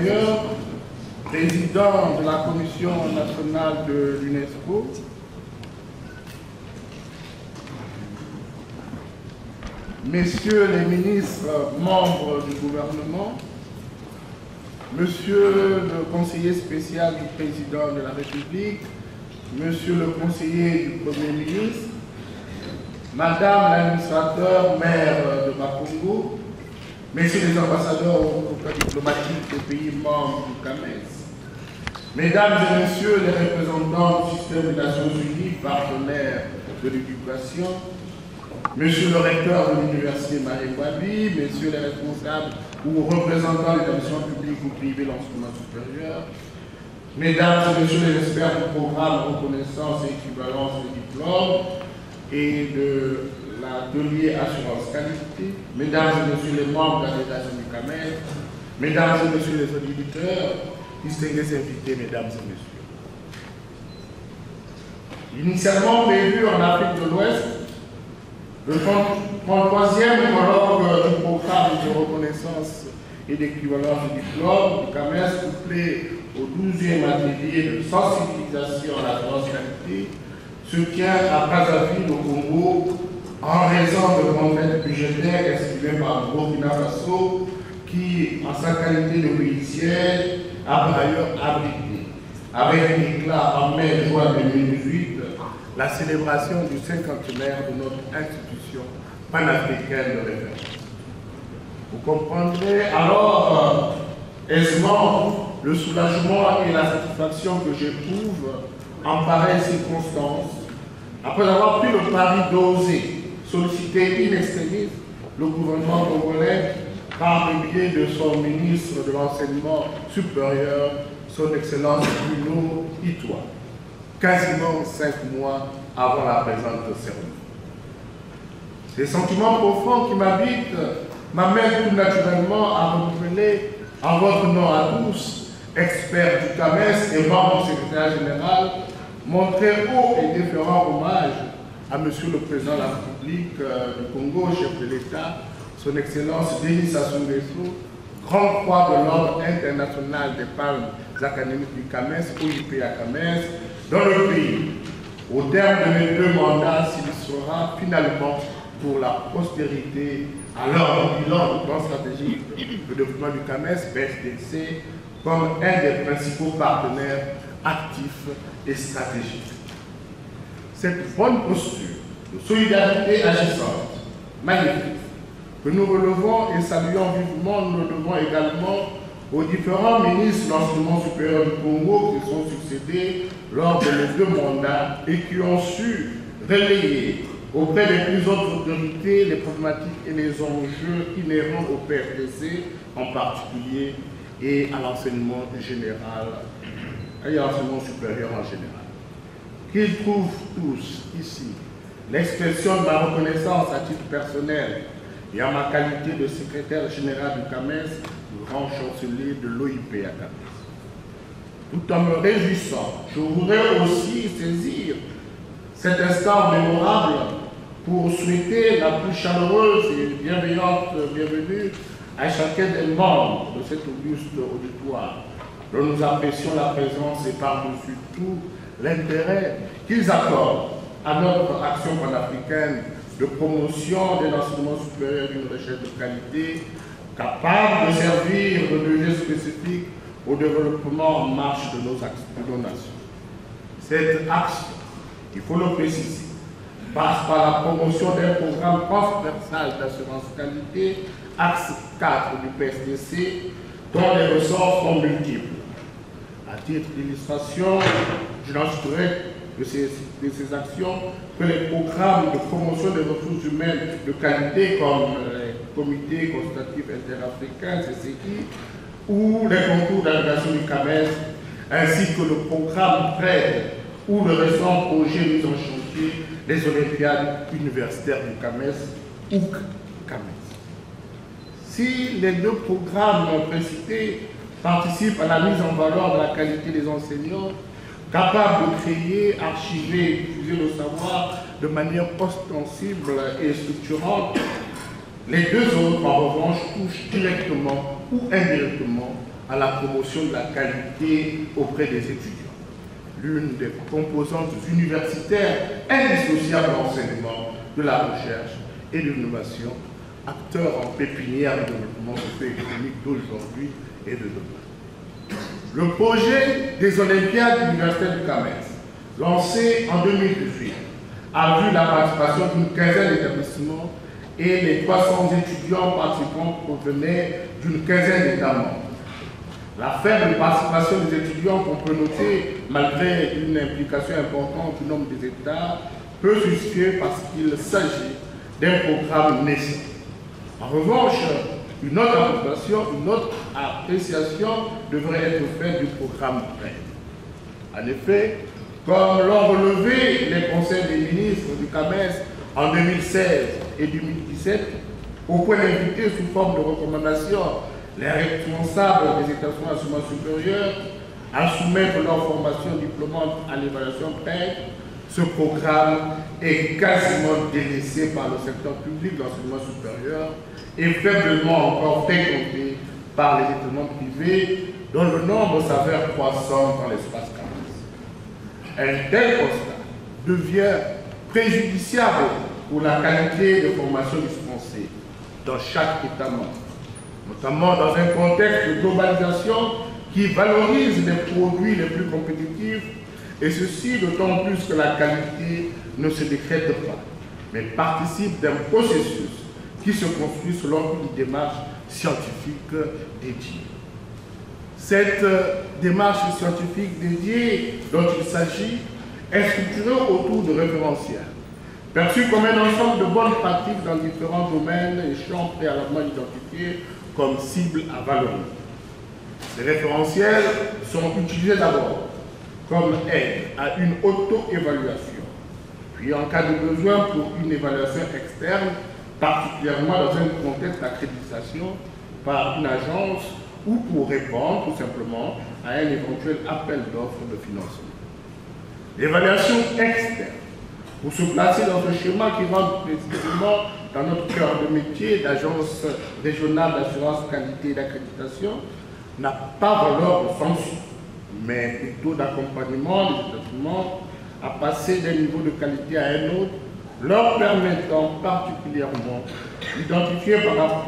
supérieur, président de la Commission nationale de l'UNESCO, messieurs les ministres membres du gouvernement, monsieur le conseiller spécial du président de la République, monsieur le conseiller du Premier ministre, madame l'administrateur maire de Bakongo, messieurs les ambassadeurs au groupe diplomatique des pays membres du CAMES, mesdames et messieurs les représentants du système des Nations Unies, partenaires de l'éducation, monsieur le recteur de l'université Marie-Wabi, messieurs les responsables ou représentants des établissements publics ou privés d'enseignement supérieur, mesdames et messieurs les experts du programme reconnaissance et équivalence des diplômes et de l'atelier assurance qualité, mesdames et messieurs les membres de la délégation du CAMES, mesdames et messieurs les auditeurs, distingués invités, mesdames et messieurs. Initialement prévu en Afrique de l'Ouest, le 33e colloque du programme de reconnaissance et d'équivalence du diplôme du CAMES, couplé au 12e atelier de sensibilisation à la transqualité, se tient à Brazzaville au Congo en raison de contraintes budgétaires estimées par le Burkina Faso qui, en sa qualité de pays tiers, a par ailleurs abrité, avec un éclat en mai-juin 2018, la célébration du cinquantenaire de notre institution panafricaine de référence. Vous comprendrez alors aisément le soulagement et la satisfaction que j'éprouve en pareille circonstance, après avoir pris le pari d'oser solliciter in extremis le gouvernement congolais par le biais de son ministre de l'Enseignement supérieur, son Excellence Bruno Itoa, quasiment 5 mois avant la présente cérémonie. Ces sentiments profonds qui m'habitent m'amènent tout naturellement à renouveler en votre nom à tous, experts du CAMES et membres du secrétaire général, mon très haut et déférent hommage à Monsieur le Président de la République du Congo, chef de l'État, son Excellence Denis Sassou Nguesso, Grand Croix de l'Ordre international des palmes académiques du CAMES, OIP-CAMES, dans le pays, au terme de mes 2 mandats, s'il sera finalement pour la postérité, alors bilan du plan stratégique de développement du CAMES, PSDC, comme un des principaux partenaires actifs et stratégiques. Cette bonne posture de solidarité agissante, magnifique, que nous relevons et saluons vivement, nous le devons également aux différents ministres de l'enseignement supérieur du Congo qui sont succédés lors de mes 2 mandats et qui ont su relayer auprès des plus hautes autorités les problématiques et les enjeux inhérents au PFDC en particulier et à l'enseignement général et à l'enseignement supérieur en général. Qu'ils trouvent tous ici l'expression de ma reconnaissance à titre personnel et en ma qualité de secrétaire général du CAMES, grand chancelier de l'OIP-CAMES. Tout en me réjouissant, je voudrais aussi saisir cet instant mémorable pour souhaiter la plus chaleureuse et bienveillante bienvenue à chacun des membres de cet auguste auditoire, dont nous apprécions la présence et par-dessus tout l'intérêt qu'ils accordent à notre action panafricaine de promotion de l'enseignement supérieur d'une recherche de qualité, capable de servir de levier spécifique au développement en marche de nos nations. Cet axe, il faut le préciser, passe par la promotion d'un programme transversal d'assurance qualité, axe 4 du PSDC, dont les ressorts sont multiples. À titre d'illustration, je n'ajouterai de ces actions que les programmes de promotion des ressources humaines de qualité comme les comités consultatifs interafricains, CCI, ou les concours d'agrégation du CAMES, ainsi que le programme PRED ou le récent projet mis en chantier des Olympiades universitaires du CAMES ou CAMES. Si les 2 programmes précités participent à la mise en valeur de la qualité des enseignants, capables de créer, archiver et diffuser le savoir de manière ostensible et structurante, les 2 autres, en revanche, touchent directement ou indirectement à la promotion de la qualité auprès des étudiants, l'une des composantes universitaires indissociables de l'enseignement, de la recherche et de l'innovation, acteur en pépinière du développement socio-économique d'aujourd'hui et de demain. Le projet des Olympiades universitaires du CAMES, lancé en 2018, a vu la participation d'une quinzaine d'établissements et les 300 étudiants participants provenaient d'une quinzaine d'États membres. La faible participation des étudiants qu'on peut noter, malgré une implication importante du nombre des États, peut se justifier parce qu'il s'agit d'un programme naissant. En revanche, une autre appréciation devrait être faite du programme PRED. En effet, comme l'ont relevé les conseils des ministres du CAMES en 2016 et 2017, au point d'inviter sous forme de recommandation les responsables des établissements d'enseignement supérieur à soumettre leur formation diplômante à l'évaluation PRED, ce programme est quasiment délaissé par le secteur public de l'enseignement supérieur et faiblement encore fréquenté par les établissements privés dont le nombre s'avère croissant dans l'espace CAMES. Un tel constat devient préjudiciable pour la qualité de formation dispensée dans chaque État membre, notamment dans un contexte de globalisation qui valorise les produits les plus compétitifs, et ceci d'autant plus que la qualité ne se décrète pas, mais participe d'un processus qui se construit selon une démarche scientifique dédiée. Cette démarche scientifique dédiée dont il s'agit est structurée autour de référentiels, perçus comme un ensemble de bonnes pratiques dans différents domaines et champs préalablement identifiés comme cibles à valoriser. Ces référentiels sont utilisés d'abord comme aide à une auto-évaluation, puis en cas de besoin pour une évaluation externe, particulièrement dans un contexte d'accréditation par une agence ou pour répondre tout simplement à un éventuel appel d'offres de financement. L'évaluation externe, pour se placer dans ce schéma qui rentre précisément dans notre cœur de métier d'agence régionale d'assurance qualité et d'accréditation, n'a pas valeur de sanction, mais plutôt d'accompagnement des établissements à passer d'un niveau de qualité à un autre, leur permettant particulièrement d'identifier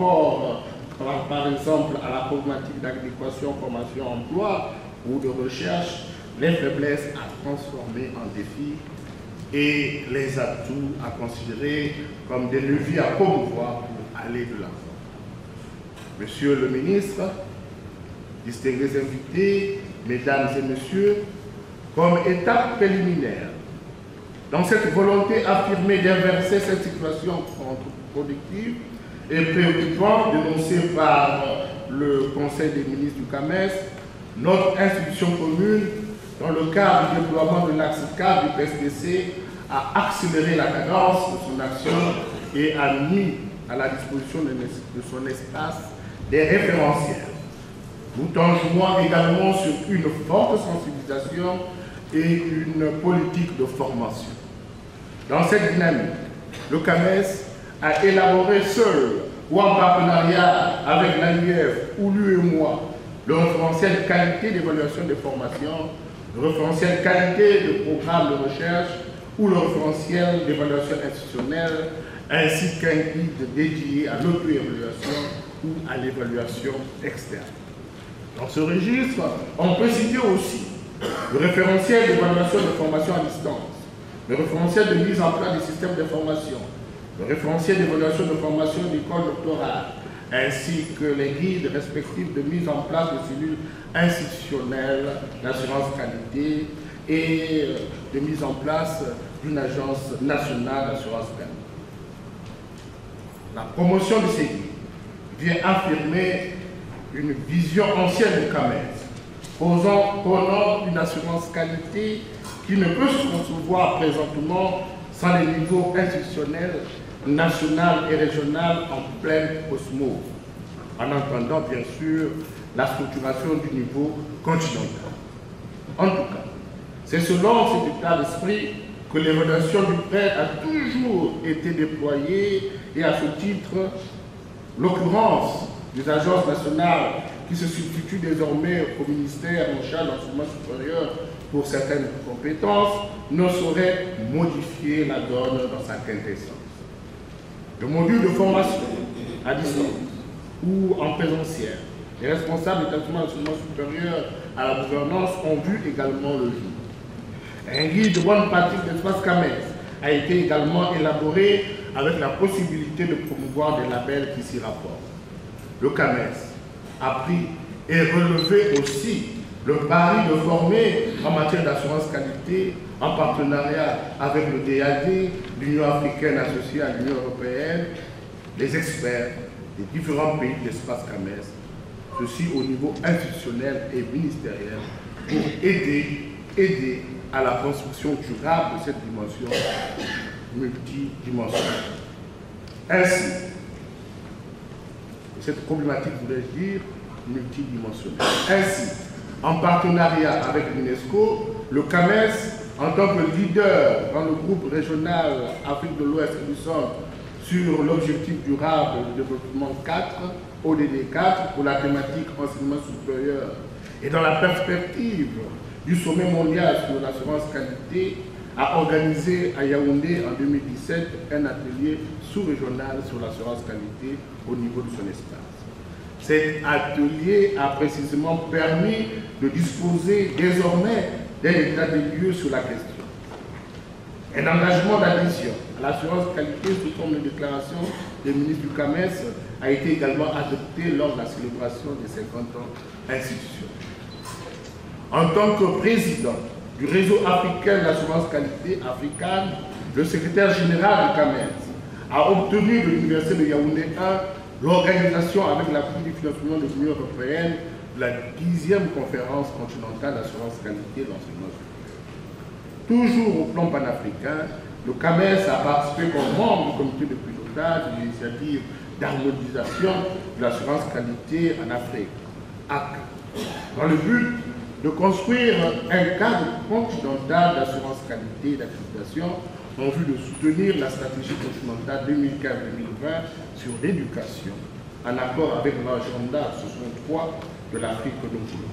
par exemple à la problématique d'adéquation, formation, emploi ou de recherche, les faiblesses à transformer en défis et les atouts à considérer comme des leviers à promouvoir pour aller de l'avant. Monsieur le ministre, distingués invités, mesdames et messieurs, comme étape préliminaire, dans cette volonté affirmée d'inverser cette situation contre-productive et préoccupante dénoncée par le Conseil des ministres du CAMES, notre institution commune, dans le cadre du déploiement de l'axe 4 du PSDC, a accéléré la cadence de son action et a mis à la disposition de son espace des référentiels, tout en jouant également sur une forte sensibilisation et une politique de formation. Dans cette dynamique, le CAMES a élaboré seul ou en partenariat avec l'AUF ou l'UEMOA le référentiel qualité d'évaluation des formations, le référentiel qualité de programme de recherche ou le référentiel d'évaluation institutionnelle, ainsi qu'un guide dédié à l'auto-évaluation ou à l'évaluation externe. Dans ce registre, on peut citer aussi le référentiel d'évaluation de formation à distance, le référentiel de mise en place des systèmes de formation, le référentiel d'évaluation de formation d'école doctorale, ainsi que les guides respectifs de mise en place de cellules institutionnelles d'assurance qualité et de mise en place d'une agence nationale d'assurance qualité. La promotion de ces guides vient affirmer une vision ancienne du CAMES, prônant une assurance qualité qui ne peut se concevoir présentement sans les niveaux institutionnels, national et régional en pleine osmose, en entendant bien sûr la structuration du niveau continental. En tout cas, c'est selon cet état d'esprit que l'évaluation du PRED a toujours été déployée et à ce titre, l'occurrence des agences nationales qui se substitue désormais au ministère en charge de l'enseignement supérieur pour certaines compétences, ne saurait modifier la donne dans sa quintessence. Le module de formation à distance ou en présentiel, les responsables d'établissements d'enseignement supérieur à la gouvernance ont vu également le jour. Un guide de bonne pratique d'espace CAMES a été également élaboré avec la possibilité de promouvoir des labels qui s'y rapportent. Le CAMES a pris et relevé aussi le pari de former en matière d'assurance qualité en partenariat avec le DAD, l'Union africaine associée à l'Union européenne, les experts des différents pays de l'espace CAMES, ceci au niveau institutionnel et ministériel, pour aider à la construction durable de cette dimension multidimensionnelle. Ainsi, cette problématique, voulais-je dire, multidimensionnelle. Ainsi, en partenariat avec l'UNESCO, le CAMES, en tant que leader dans le groupe régional Afrique de l'Ouest et du Centre sur l'objectif durable de développement 4, ODD 4, pour la thématique enseignement supérieur, et dans la perspective du sommet mondial sur l'assurance qualité, a organisé à Yaoundé en 2017 un atelier sous-régional sur l'assurance qualité au niveau de son espace. Cet atelier a précisément permis de disposer désormais d'un état des lieux sur la question. Un engagement d'adhésion à l'assurance qualité sous forme de déclaration des ministres du CAMES a été également adopté lors de la célébration des 50 ans institutionnels. En tant que président du réseau africain d'assurance qualité, African, le secrétaire général du CAMES a obtenu de l'Université de Yaoundé 1 l'organisation avec l'appui du financement de l'Union européenne de la 10e conférence continentale d'assurance qualité de l'enseignement supérieur. Toujours au plan panafricain, le CAMES a participé comme membre du comité de pilotage de l'initiative d'harmonisation de l'assurance qualité en Afrique, AC, dans le but de construire un cadre continental d'assurance qualité et d'accréditation en vue de soutenir la stratégie continentale 2015-2020 sur l'éducation, en accord avec l'agenda 63 de l'Afrique de l'Ouest.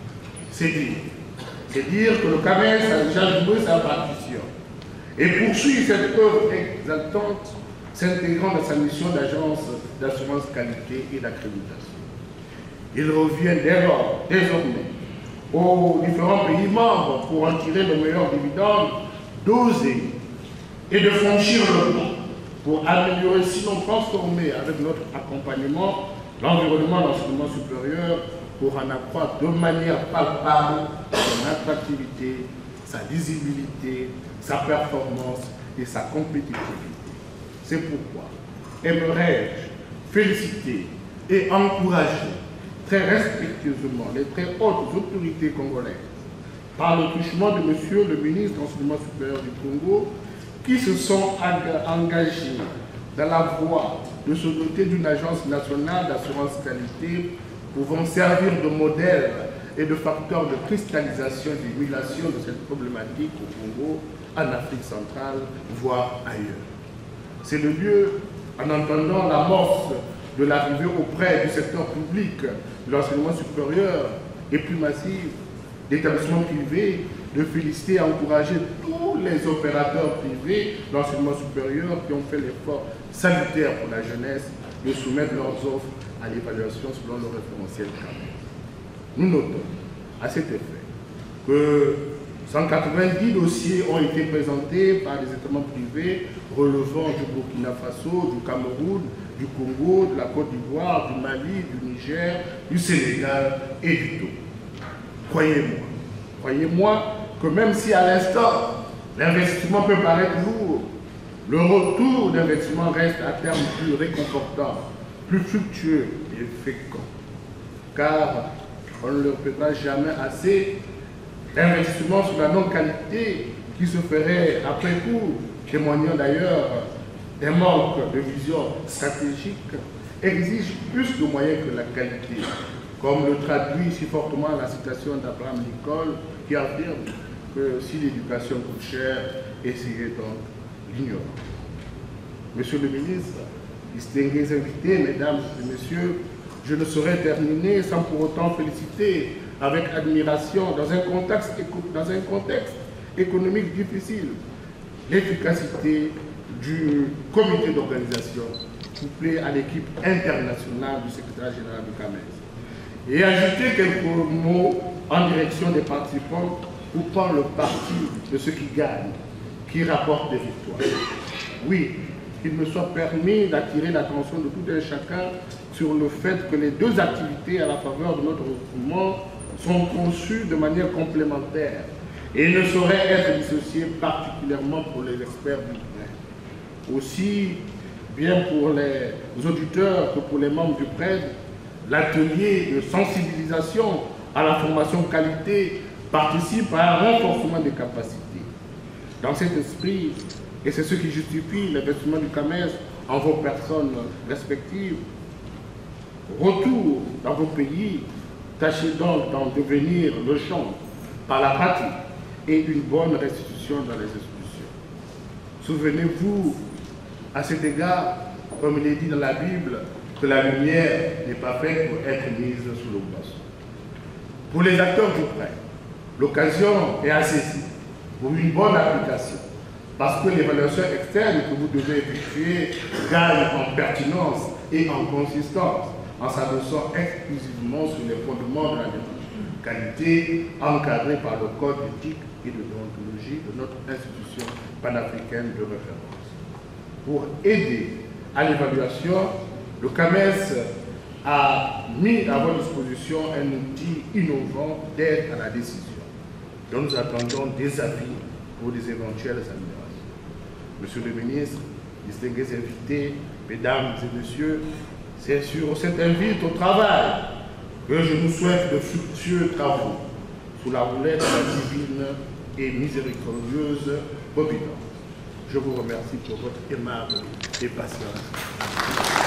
C'est dire que le CAMES a déjà joué sa partition et poursuit cette œuvre exaltante, s'intégrant dans sa mission d'agence d'assurance qualité et d'accréditation. Il revient dès lors, désormais, aux différents pays membres pour en tirer le meilleur dividende, d'oser et de franchir le pas pour améliorer, sinon transformer avec notre accompagnement, l'environnement d'enseignement supérieur pour en accroître de manière palpable son attractivité, sa lisibilité, sa performance et sa compétitivité. C'est pourquoi aimerais-je féliciter et encourager très respectueusement les très hautes autorités congolaises par le truchement de Monsieur le ministre de l'Enseignement supérieur du Congo qui se sont engagés dans la voie de se doter d'une agence nationale d'assurance qualité pouvant servir de modèle et de facteur de cristallisation et d'émulation de cette problématique au Congo, en Afrique centrale, voire ailleurs. C'est le lieu, en entendant l'amorce de l'arrivée auprès du secteur public de l'enseignement supérieur et plus massif d'établissements privés, de féliciter et encourager tous les opérateurs privés de l'enseignement supérieur qui ont fait l'effort salutaire pour la jeunesse de soumettre leurs offres à l'évaluation selon le référentiel CAMES. Nous notons à cet effet que 190 dossiers ont été présentés par des établissements privés relevant du Burkina Faso, du Cameroun, du Congo, de la Côte d'Ivoire, du Mali, du Niger, du Sénégal et du Togo. Croyez-moi que même si à l'instant, l'investissement peut paraître lourd, le retour d'investissement reste à terme plus réconfortant, plus fructueux et fécond. Car on ne leur paiera jamais assez d'investissement sur la non-qualité qui se ferait après coup, témoignant d'ailleurs d'un manque de vision stratégique, exige plus de moyens que la qualité, comme le traduit si fortement la citation d'Abraham Lincoln qui affirme que si l'éducation coûte cher, essayez donc l'ignorance. Monsieur le ministre, distingués invités, mesdames et messieurs, Je ne saurais terminer sans pour autant féliciter avec admiration, dans un contexte économique difficile, l'efficacité du comité d'organisation couplé à l'équipe internationale du secrétaire général du CAMES. Et ajouter quelques mots en direction des participants pour prendre le parti de ceux qui gagnent, qui rapportent des victoires. Oui, qu'il me soit permis d'attirer l'attention de tout un chacun sur le fait que les deux activités à la faveur de notre mouvement sont conçues de manière complémentaire et ne sauraient être dissociées, particulièrement pour les experts du terrain. Aussi, bien pour les auditeurs que pour les membres du PRED, l'atelier de sensibilisation à la formation qualité participe à un renforcement des capacités. Dans cet esprit, et c'est ce qui justifie l'investissement du CAMES en vos personnes respectives, retour dans vos pays, tâchez donc d'en devenir le champ par la pratique et une bonne restitution dans les institutions. Souvenez-vous, à cet égard, comme il est dit dans la Bible, que la lumière n'est pas faite pour être mise sous le boisseau. Pour les acteurs du prêt, l'occasion est à saisir pour une bonne application, parce que l'évaluation externe que vous devez effectuer gagne en pertinence et en consistance, en s'adossant exclusivement sur les fondements de la qualité encadrés par le code d'éthique et de déontologie de notre institution panafricaine de référence. Pour aider à l'évaluation, le CAMES a mis à votre disposition un outil innovant d'aide à la décision, dont nous attendons des avis pour des éventuelles améliorations. Monsieur le ministre, distingués invités, mesdames et messieurs, c'est sur cette invite au travail que je vous souhaite de fructueux travaux sous la houlette de la divine et miséricordieuse providence. Je vous remercie pour votre aimable et patience.